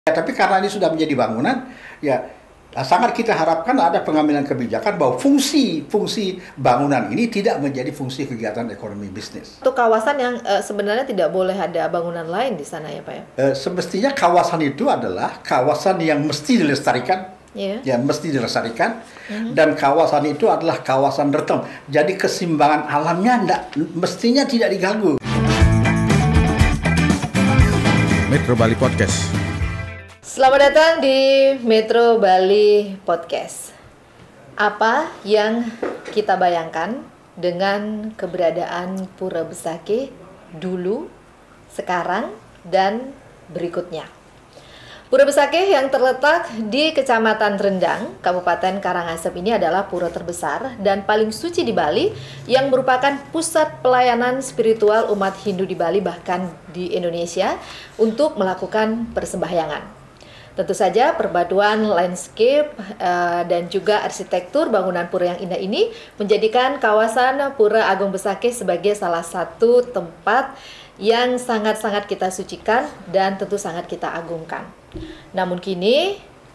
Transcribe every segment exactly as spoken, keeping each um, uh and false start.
Ya, tapi karena ini sudah menjadi bangunan, ya sangat kita harapkan ada pengambilan kebijakan bahwa fungsi-fungsi bangunan ini tidak menjadi fungsi kegiatan ekonomi bisnis. Untuk kawasan yang uh, sebenarnya tidak boleh ada bangunan lain di sana ya Pak ya? Uh, semestinya kawasan itu adalah kawasan yang mesti dilestarikan, yeah. ya mesti dilestarikan, mm-hmm. dan kawasan itu adalah kawasan retom. Jadi keseimbangan alamnya enggak, mestinya tidak diganggu. Metro Bali Podcast. Selamat datang di Metro Bali Podcast. Apa yang kita bayangkan dengan keberadaan Pura Besakih dulu, sekarang, dan berikutnya? Pura Besakih yang terletak di Kecamatan Rendang, Kabupaten Karangasem ini adalah pura terbesar dan paling suci di Bali yang merupakan pusat pelayanan spiritual umat Hindu di Bali bahkan di Indonesia untuk melakukan persembahyangan. Tentu saja perpaduan landscape uh, dan juga arsitektur bangunan pura yang indah ini menjadikan kawasan Pura Agung Besakih sebagai salah satu tempat yang sangat-sangat kita sucikan dan tentu sangat kita agungkan. Namun kini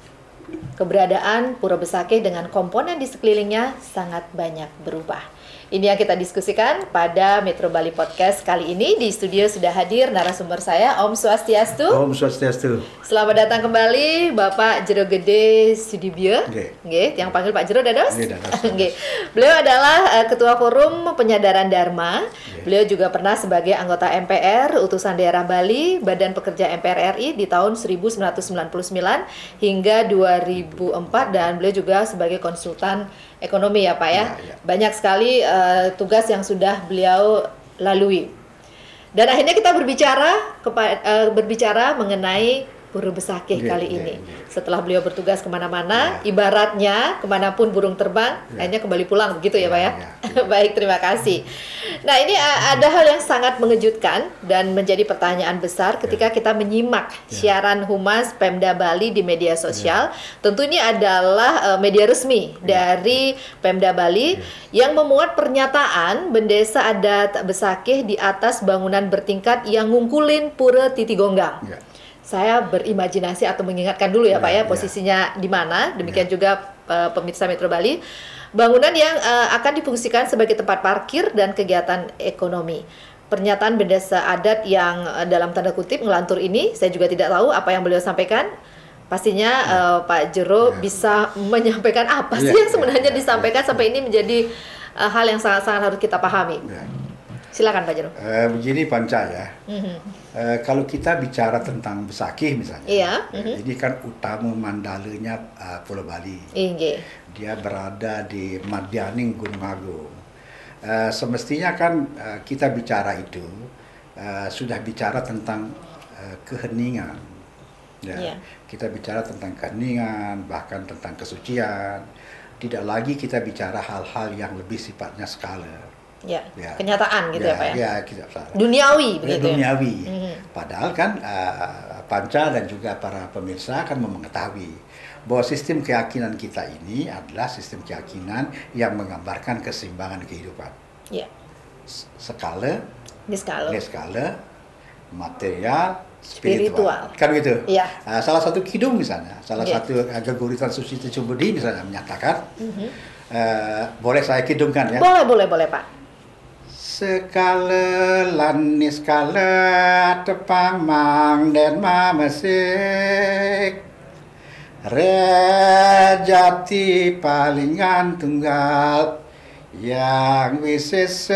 keberadaan Pura Besakih dengan komponen di sekelilingnya sangat banyak berubah. Ini yang kita diskusikan pada Metro Bali Podcast kali ini. Di studio sudah hadir narasumber saya, Om Swastiastu. Om Swastiastu. Selamat datang kembali Bapak Jero Gede Sudibyo. Nggih. Nggih, yang panggil Pak Jero Dados. Nggih, Dados. Nggih. Beliau adalah uh, Ketua Forum Penyadaran Dharma. Nggih. Beliau juga pernah sebagai anggota M P R, Utusan Daerah Bali, Badan Pekerja M P R R I di tahun seribu sembilan ratus sembilan puluh sembilan hingga dua ribu empat, dan beliau juga sebagai konsultan ekonomi ya Pak ya. Ya, ya. Banyak sekali uh, tugas yang sudah beliau lalui. Dan akhirnya kita berbicara kepa- uh, berbicara mengenai Pura Besakih yeah, kali yeah, ini. Yeah. Setelah beliau bertugas kemana-mana, yeah. ibaratnya kemanapun burung terbang, yeah. akhirnya kembali pulang begitu ya, yeah, Pak ya. Yeah, yeah. Baik, terima kasih. Nah, ini ada hal yang sangat mengejutkan dan menjadi pertanyaan besar ketika yeah. kita menyimak yeah. siaran Humas Pemda Bali di media sosial. Yeah. Tentu ini adalah uh, media resmi yeah. dari Pemda Bali yeah. yang memuat pernyataan Bendesa Adat Besakih di atas bangunan bertingkat yang ngungkulin Pura Titigonggang. Yeah. Saya berimajinasi atau mengingatkan dulu ya, ya Pak ya, posisinya ya. di mana. Demikian ya. juga uh, pemirsa Metro Bali. Bangunan yang uh, akan difungsikan sebagai tempat parkir dan kegiatan ekonomi. Pernyataan Bendesa Adat yang uh, dalam tanda kutip ngelantur ini, saya juga tidak tahu apa yang beliau sampaikan. Pastinya ya. uh, Pak Jero ya. bisa menyampaikan apa sih ya. yang sebenarnya ya. disampaikan ya. sampai ini menjadi uh, hal yang sangat-sangat harus kita pahami. Ya. Silakan Pak Jero. Uh, begini Panca ya, mm-hmm. uh, kalau kita bicara tentang Besakih misalnya, iya. uh, mm-hmm. ini kan utama mandalanya uh, Pulau Bali. Iya. Dia berada di Madianing Gunung Agung. Uh, semestinya kan uh, kita bicara itu uh, sudah bicara tentang uh, keheningan. Ya. Yeah. Kita bicara tentang keheningan, bahkan tentang kesucian. Tidak lagi kita bicara hal-hal yang lebih sifatnya skala. Ya, ya, kenyataan gitu ya, ya Pak ya? Ya, kita duniawi begitu ya, duniawi. ya? Mm-hmm. Padahal kan uh, Panca dan juga para pemirsa akan mengetahui bahwa sistem keyakinan kita ini adalah sistem keyakinan yang menggambarkan keseimbangan kehidupan. Ya. Skala, skala, skala, material, spiritual. spiritual. Kan gitu. Ya. Uh, salah satu kidung misalnya, salah ya. satu uh, Geguritan Suci Ticubudi misalnya menyatakan, mm-hmm. uh, boleh saya kidungkan ya? Boleh, boleh, boleh Pak. Sekala lani skala tepang mang den mamesik rejati palingan tunggal yang wisis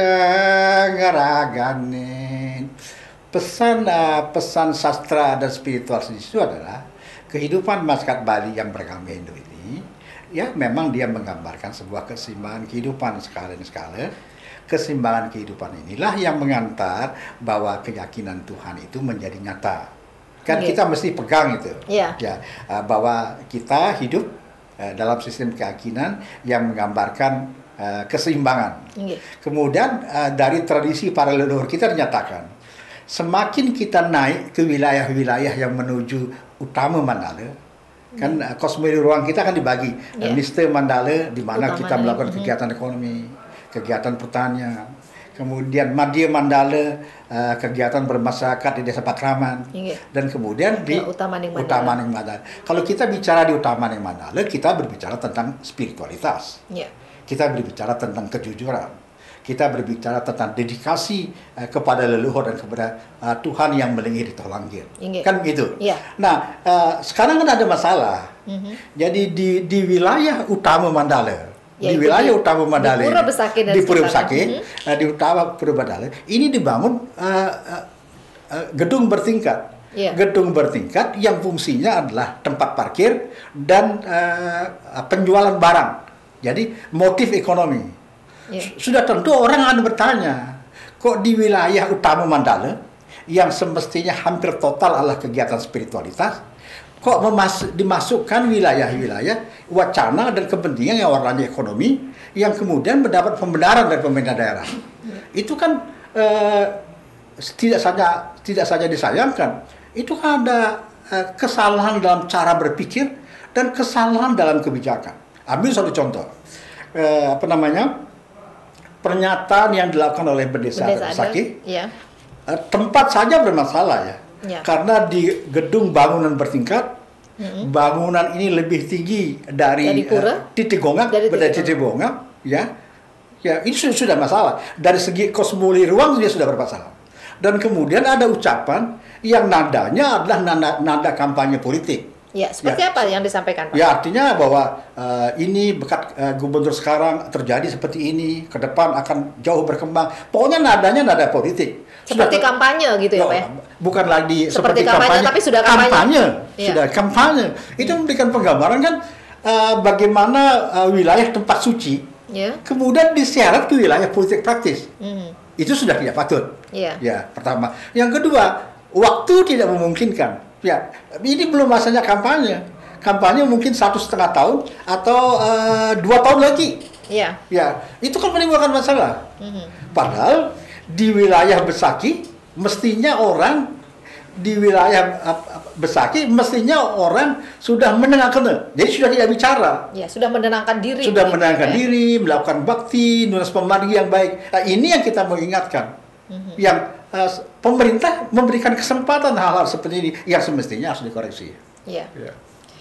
ngeraganin. Pesan uh, pesan sastra dan spiritual itu adalah kehidupan masyarakat Bali yang beragama Hindu ini, ya memang dia menggambarkan sebuah keseimbangan kehidupan skala dan skala. Keseimbangan kehidupan inilah yang mengantar bahwa keyakinan Tuhan itu menjadi nyata. Kan okay. kita mesti pegang itu, yeah. ya, bahwa kita hidup dalam sistem keyakinan yang menggambarkan uh, keseimbangan. Okay. Kemudian uh, dari tradisi para leluhur kita dinyatakan, semakin kita naik ke wilayah-wilayah yang menuju utama Mandala, kan uh, kosmos ruang kita kan dibagi, yeah. Mister Mandala di mana kita melakukan kegiatan ekonomi, kegiatan pertanian, kemudian Madya Mandala, uh, kegiatan bermasyarakat di Desa Pakraman, Iya. dan kemudian di Ya, Utamaning Mandala. Utamaning Mandala. Kalau kita bicara di Utamaning Mandala, kita berbicara tentang spiritualitas. Ya. Kita berbicara tentang kejujuran. Kita berbicara tentang dedikasi uh, kepada leluhur dan kepada uh, Tuhan yang melingkir di Tolanggir. Inggih. Kan begitu. Iya. Nah, uh, sekarang kan ada masalah. Mhm. Jadi di di wilayah utama Mandala, Ya, di itu wilayah di- utama Mandala, di Pura Besakih dan di Pura sekitarnya. Besakih, Mhm. uh, di utama Pura Mandala, ini dibangun uh, uh, uh, gedung bertingkat. Iya. Gedung bertingkat yang fungsinya adalah tempat parkir dan uh, penjualan barang. Jadi motif ekonomi. Iya. Sudah tentu orang akan bertanya, kok di wilayah utama Mandala yang semestinya hampir total adalah kegiatan spiritualitas, kok memas- dimasukkan wilayah-wilayah wacana dan kepentingan yang warnanya ekonomi yang kemudian mendapat pembenaran dari pemerintah daerah. Itu kan eh, tidak saja tidak saja disayangkan, itu kan ada eh, kesalahan dalam cara berpikir dan kesalahan dalam kebijakan. Ambil satu contoh, eh, apa namanya? Pernyataan yang dilakukan oleh Bendesa Bendesa adat. Besakih, Ya. eh, tempat saja bermasalah ya. Ya. Karena di gedung bangunan bertingkat, bangunan ini lebih tinggi dari, Dari pura? eh, titik gongak, Dari dari titik titik gongak, ya. Ya, ini sudah, sudah masalah. Dari segi kosmologi ruang dia sudah bermasalah. Dan kemudian ada ucapan yang nadanya adalah nada, nada kampanye politik. Ya, seperti Ya. apa yang disampaikan, Pak? Ya, artinya bahwa uh, ini bekat uh, gubernur sekarang terjadi seperti ini, ke depan akan jauh berkembang. Pokoknya nadanya nada politik. Seperti Sudah- kampanye gitu ya, Loh, Pak ya? bukan lagi Seperti seperti, kampanye, tapi sudah kampanye. Iya. Sudah kampanye. Itu memberikan penggambaran kan uh, bagaimana uh, wilayah tempat suci Ya. kemudian diseret ke wilayah politik praktis. Mhm. Itu sudah tidak patut. Iya. Ya, pertama. Yang kedua, waktu tidak memungkinkan. Ya, ini belum masanya kampanye. Kampanye mungkin satu setengah tahun atau uh, dua tahun lagi. Iya. Ya, itu kan menimbulkan masalah. Mhm. Padahal di wilayah Besakih mestinya orang di wilayah uh, Besakih mestinya orang sudah menenangkan. Jadi sudah tidak bicara. Ya, sudah menenangkan diri. Sudah begitu, menenangkan Pak ya? diri, melakukan bakti, nulis pemargi yang baik. Nah, ini yang kita mau ingatkan. Mhm. Yang uh, pemerintah memberikan kesempatan hal-hal seperti ini yang semestinya harus dikoreksi. Iya. Ya.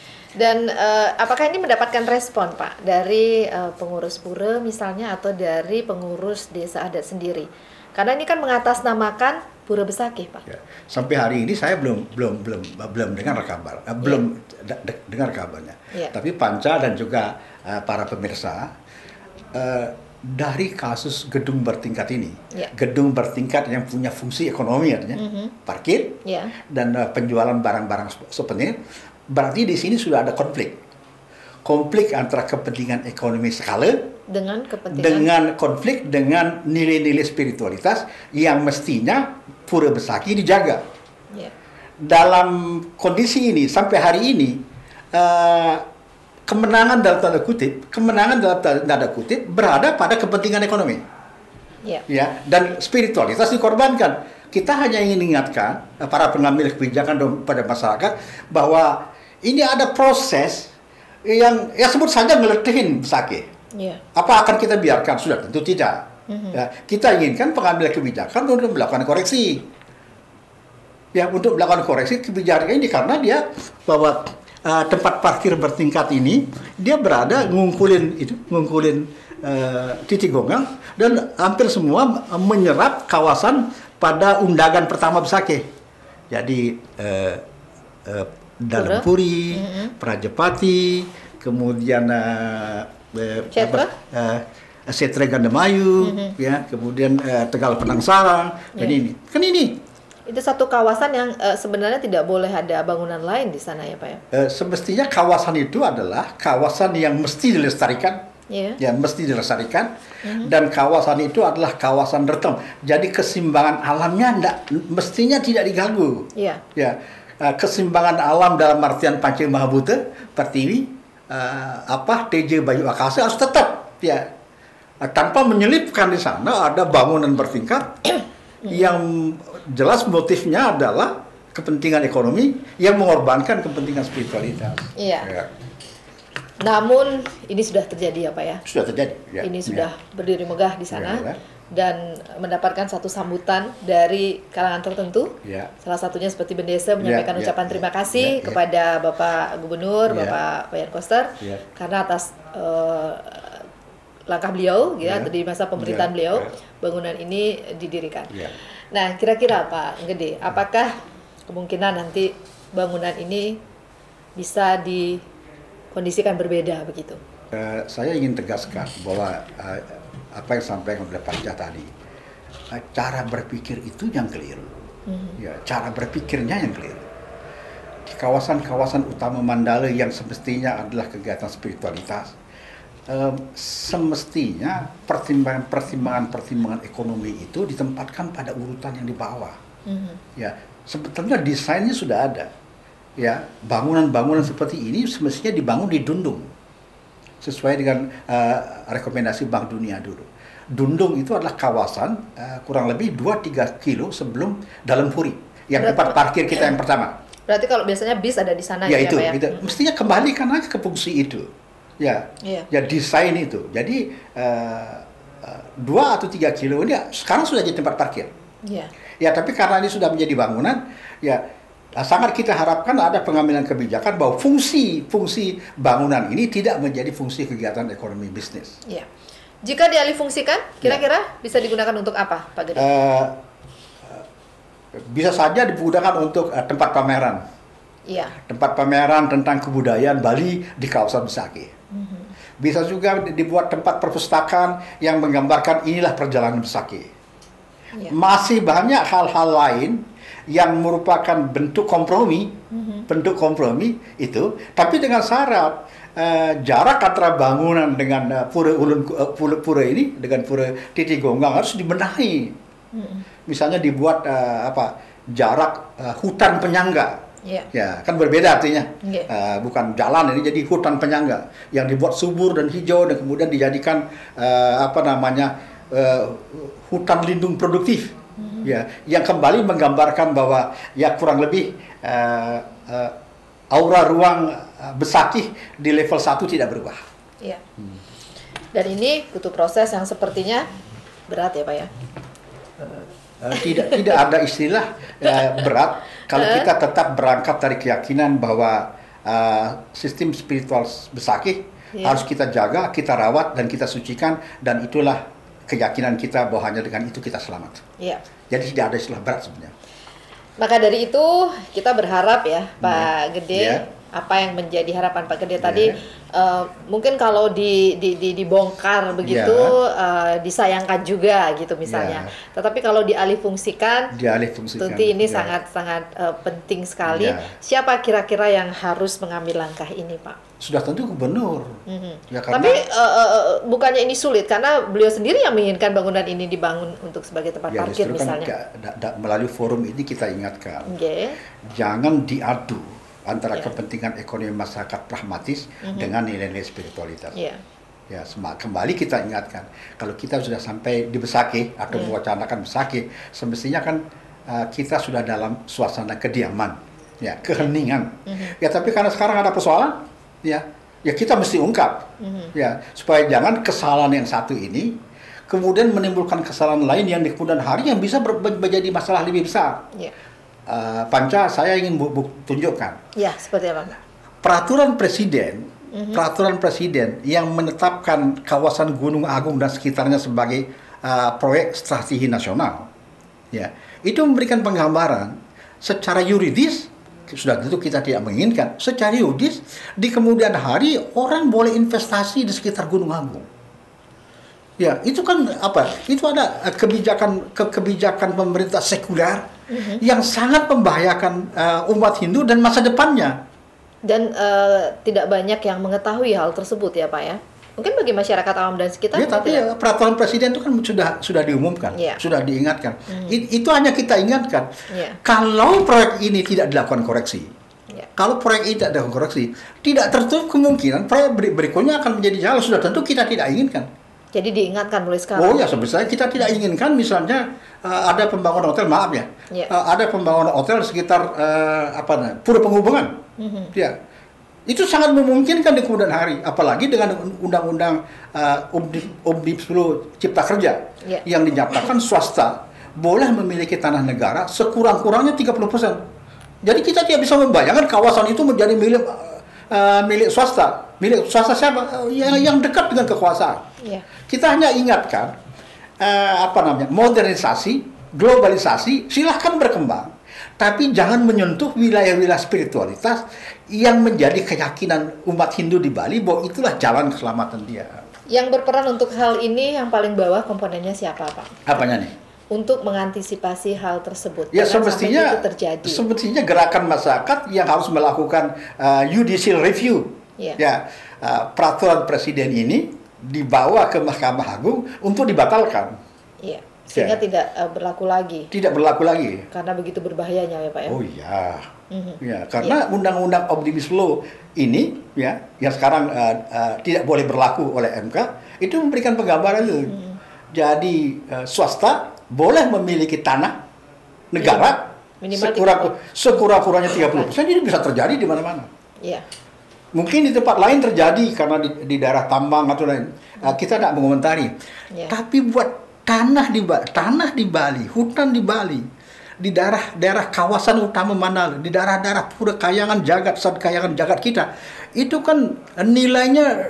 Dan eh, apakah ini mendapatkan respon, Pak, dari eh, pengurus pura misalnya atau dari pengurus desa adat sendiri? Karena ini kan mengatasnamakan Pura Besakih, Pak. Ya. Sampai hari ini saya belum belum belum belum dengar kabar, eh, belum da- da- dengar kabarnya. Iya. Tapi Panca dan juga uh, para pemirsa uh, dari kasus gedung bertingkat ini, Iya. gedung bertingkat yang punya fungsi ekonomi artinya Mhm. parkir Ya. dan uh, penjualan barang-barang souvenir, berarti di sini sudah ada konflik. Konflik antara kepentingan ekonomi skala Dengan kepentingan. dengan konflik dengan nilai-nilai spiritualitas yang mestinya Pura Besakih dijaga. Ya. Dalam kondisi ini sampai hari ini eh, kemenangan dalam tanda kutip, kemenangan dalam tanda kutip berada pada kepentingan ekonomi, Ya. ya, dan spiritualitas dikorbankan. Kita hanya ingin ingatkan eh, para pengambil kebijakan dan pada masyarakat bahwa ini ada proses yang ya sebut saja ngeletihin Besakih. Ya. Apa akan kita biarkan? Sudah tentu tidak. Mhm. Ya, kita inginkan pengambil kebijakan untuk melakukan koreksi. Ya, untuk melakukan koreksi kebijakan ini karena dia bahwa uh, tempat parkir bertingkat ini dia berada ngungkulin itu, ngungkulin uh, titik gonggang dan hampir semua uh, menyerap kawasan pada undagan pertama Besakih. Jadi uh, uh, Dalam Puri, Mhm. Prajepati, kemudian uh, uh, Cetra? uh, Setre Gandemayu, Mhm. ya, kemudian uh, Tegal Penangsarang, dan Ya. ini kan ini Itu satu kawasan yang eh, sebenarnya tidak boleh ada bangunan lain di sana ya, Pak ya? uh, semestinya kawasan itu adalah kawasan yang mesti dilestarikan, Ya. ya mesti dilestarikan, dan kawasan itu adalah kawasan retem. Jadi keseimbangan alamnya ndak, mestinya tidak diganggu. Iya. Ya, uh, keseimbangan alam dalam artian Panca Mahabuta, Pertiwi, uh, apa T J Bayu Akasa harus tetap, ya, uh, tanpa menyelipkan di sana ada bangunan bertingkat yang jelas motifnya adalah kepentingan ekonomi yang mengorbankan kepentingan spiritualitas. Iya. Ya, Namun ini sudah terjadi ya, Pak ya? sudah terjadi. Ya, Ini sudah berdiri megah di sana. Ya, ya. dan mendapatkan satu sambutan dari kalangan tertentu. Ya. Salah satunya seperti Bendesa menyampaikan Ya, ya, ucapan ya, terima kasih ya, ya. kepada Bapak Gubernur, Ya. Bapak Wayan Koster, Ya. karena atas uh, langkah beliau, ya, Ya. di masa pemerintahan Ya, beliau, ya. bangunan ini didirikan. Ya. Nah, kira-kira Pak Gede, apakah kemungkinan nanti bangunan ini bisa dikondisikan berbeda begitu? Uh, saya ingin tegaskan bahwa uh, apa yang disampaikan oleh Pak Jah tadi, uh, cara berpikir itu yang keliru. Mm-hmm. Ya, cara berpikirnya yang keliru. Di kawasan-kawasan utama Mandala yang semestinya adalah kegiatan spiritualitas, uh, semestinya pertimbangan-pertimbangan-pertimbangan ekonomi itu ditempatkan pada urutan yang di bawah. Mm-hmm. Ya, sebetulnya desainnya sudah ada. Ya, bangunan-bangunan seperti ini semestinya dibangun di Dundung, sesuai dengan uh, rekomendasi Bank Dunia dulu. Dundung itu adalah kawasan uh, kurang lebih dua sampai tiga kilo sebelum Dalam Puri, yang Berarti, tempat parkir kita yang pertama. Berarti kalau biasanya bis ada di sana, Ya, ya, itu, Pak, ya? itu. Mestinya kembalikan aja ke fungsi itu. Ya, iya. Ya desain itu. Jadi uh, uh, dua atau tiga kilo ini sekarang sudah jadi tempat parkir. Iya. Ya, tapi karena ini sudah menjadi bangunan, ya sangat kita harapkan ada pengambilan kebijakan bahwa fungsi-fungsi bangunan ini tidak menjadi fungsi kegiatan ekonomi bisnis. Iya. Jika dialihfungsikan, kira-kira ya. bisa digunakan untuk apa, Pak Gede? Uh, bisa saja digunakan untuk uh, tempat pameran. Iya. Tempat pameran tentang kebudayaan Bali di kawasan Besakih. Mm-hmm. Bisa juga dibuat tempat perpustakaan yang menggambarkan inilah perjalanan Besakih. Ya. Masih banyak hal-hal lain yang merupakan bentuk kompromi, mm-hmm. bentuk kompromi itu, tapi dengan syarat uh, jarak antara bangunan dengan uh, pura ulun uh, pura, pura ini dengan pura Titigonggang harus dibenahi. Mm-hmm. Misalnya dibuat uh, apa jarak uh, hutan penyangga, yeah. ya kan berbeda artinya, yeah. uh, bukan jalan ini jadi hutan penyangga yang dibuat subur dan hijau dan kemudian dijadikan uh, apa namanya uh, hutan lindung produktif. Mm-hmm. Ya, yang kembali menggambarkan bahwa ya kurang lebih uh, uh, aura ruang uh, Besakih di level satu tidak berubah. Iya. Hmm. Dan ini butuh proses yang sepertinya berat ya, Pak ya. Uh, uh, tidak tidak ada istilah uh, berat kalau kita tetap berangkat dari keyakinan bahwa uh, sistem spiritual Besakih yeah. harus kita jaga, kita rawat dan kita sucikan, dan itulah keyakinan kita bahwa hanya dengan itu kita selamat. Iya. Jadi tidak ada istilah berat sebenarnya. Maka dari itu kita berharap ya Pak yeah. Gede, yeah. apa yang menjadi harapan Pak Gede yeah. tadi, uh, mungkin kalau di, di, di, dibongkar begitu yeah. uh, disayangkan juga gitu misalnya. Yeah. Tetapi kalau dialihfungsikan, dialihfungsikan, tentu ini yeah. sangat-sangat uh, penting sekali. Yeah. Siapa kira-kira yang harus mengambil langkah ini, Pak? Sudah tentu gubernur. Mm-hmm. Ya, karena, tapi uh, uh, bukannya ini sulit karena beliau sendiri yang menginginkan bangunan ini dibangun untuk sebagai tempat ya, parkir misalnya. Kan, da, da, melalui forum ini kita ingatkan, okay. jangan diadu antara yeah. kepentingan ekonomi masyarakat pragmatis mm-hmm. dengan nilai-nilai spiritualitas. Yeah. Ya, kembali kita ingatkan, kalau kita sudah sampai di Besakih atau yeah. mewacanakan Besakih, semestinya kan uh, kita sudah dalam suasana kediaman, ya, keheningan. Mm-hmm. Ya, tapi karena sekarang ada persoalan, ya, ya kita mesti ungkap, mm-hmm. ya, supaya jangan kesalahan yang satu ini kemudian menimbulkan kesalahan lain yang di kemudian hari yang bisa ber, menjadi masalah lebih besar. Yeah. Uh, Panca, saya ingin bu, bu, tunjukkan. Ya, seperti apa? Peraturan Presiden, mm-hmm. peraturan Presiden yang menetapkan kawasan Gunung Agung dan sekitarnya sebagai uh, proyek strategi nasional, ya, itu memberikan penggambaran secara yuridis. Sudah tentu kita tidak menginginkan. Secara yuridis, di kemudian hari orang boleh investasi di sekitar Gunung Agung. Ya, itu kan apa? Itu ada kebijakan ke kebijakan pemerintah sekuler mm-hmm. yang sangat membahayakan uh, umat Hindu dan masa depannya. Dan uh, tidak banyak yang mengetahui hal tersebut ya, Pak ya. Mungkin bagi masyarakat awam dan sekitar. Ya, tapi ya, peraturan Presiden itu kan sudah sudah diumumkan, yeah. sudah diingatkan. Mm. It, itu hanya kita ingatkan. Yeah. Kalau proyek ini tidak dilakukan koreksi, yeah. kalau proyek ini tidak dilakukan koreksi, tidak tertutup kemungkinan proyek ber berikutnya akan menjadi jalan. Sudah tentu kita tidak inginkan. Jadi diingatkan mulai sekarang. Oh ya, sebenarnya kita tidak inginkan misalnya uh, ada pembangunan hotel, maaf ya, yeah. uh, ada pembangunan hotel sekitar uh, apa namanya, Pura Penghubungan, mm-hmm. ya. Itu sangat memungkinkan di kemudian hari, apalagi dengan undang-undang uh, Omnibus Law Cipta Kerja yeah. yang dinyatakan swasta boleh memiliki tanah negara sekurang-kurangnya tiga puluh persen. Jadi kita tidak bisa membayangkan kawasan itu menjadi milik uh, milik swasta. Milik swasta siapa? Uh, yang, yang dekat dengan kekuasaan. Yeah. Kita hanya ingatkan uh, apa namanya? Modernisasi, globalisasi silahkan berkembang. Tapi jangan menyentuh wilayah-wilayah spiritualitas yang menjadi keyakinan umat Hindu di Bali bahwa itulah jalan keselamatan dia. Yang berperan untuk hal ini yang paling bawah komponennya siapa, Pak? Apanya nih? Untuk mengantisipasi hal tersebut. Ya semestinya, itu terjadi. semestinya gerakan masyarakat yang harus melakukan uh, judicial review. Yeah. Ya, uh, peraturan presiden ini dibawa ke Mahkamah Agung untuk dibatalkan. Iya. Sehingga ya. tidak uh, berlaku lagi. Tidak berlaku lagi. Karena begitu berbahayanya ya Pak ya. Oh iya. Mm-hmm. Ya, karena ya. undang-undang Omnibus Law ini ya yang sekarang uh, uh, tidak boleh berlaku oleh M K itu memberikan penggambaran itu. Mm-hmm. Jadi uh, swasta boleh memiliki tanah negara sekurang sekurang-kurangnya tiga puluh persen. Ini bisa terjadi di mana-mana. Iya. Mungkin di tempat lain terjadi karena di, di daerah tambang atau lain. Uh, kita tidak mengomentari. Ya. Tapi buat tanah di tanah di Bali, hutan di Bali, di daerah-daerah kawasan utama Mandala, di daerah-daerah pura kayangan jagat, sad kayangan jagat kita, itu kan nilainya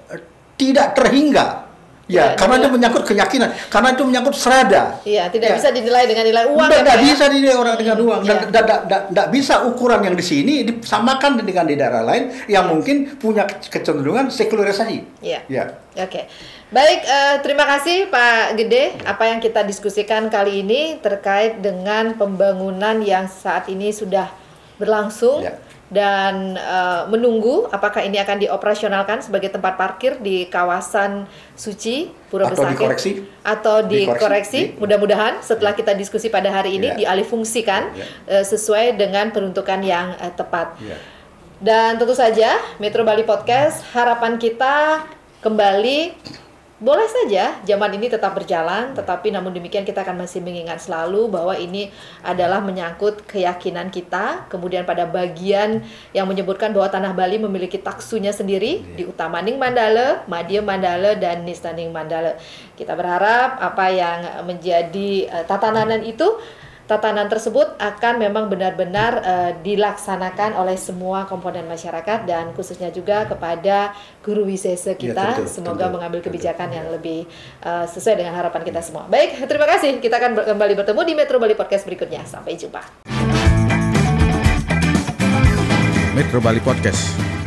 tidak terhingga. Ya, ya karena itu menyangkut keyakinan, karena itu menyangkut serada. Iya, tidak ya. bisa dinilai dengan nilai uang. Tidak ya, bisa dinilai orang dengan uang. Ya. Tidak bisa ukuran yang di sini disamakan dengan di daerah lain yang ya. mungkin punya kecenderungan sekularisasi. Iya. Ya. Oke. Baik, uh, terima kasih Pak Gede. Apa yang kita diskusikan kali ini terkait dengan pembangunan yang saat ini sudah berlangsung. Ya. Dan uh, menunggu apakah ini akan dioperasionalkan sebagai tempat parkir di kawasan suci Pura atau Besakih dikoreksi atau dikoreksi di, mudah-mudahan setelah kita diskusi pada hari ini yeah. dialihfungsikan yeah. uh, sesuai dengan peruntukan yang uh, tepat. Yeah. Dan tentu saja Metro Bali Podcast harapan kita kembali boleh saja zaman ini tetap berjalan, tetapi namun demikian kita akan masih mengingat selalu bahwa ini adalah menyangkut keyakinan kita. Kemudian pada bagian yang menyebutkan bahwa Tanah Bali memiliki taksunya sendiri yeah. di Utamaning Mandala, Madya Mandala, dan Nistaning Mandala. Kita berharap apa yang menjadi uh, tatananan itu tatanan tersebut akan memang benar-benar uh, dilaksanakan oleh semua komponen masyarakat dan khususnya juga kepada guru wisesa kita. Ya, tentu, semoga tentu, mengambil kebijakan tentu, yang ya. lebih uh, sesuai dengan harapan kita semua. Baik, terima kasih. Kita akan kembali bertemu di Metro Bali Podcast berikutnya. Sampai jumpa. Metro Bali Podcast.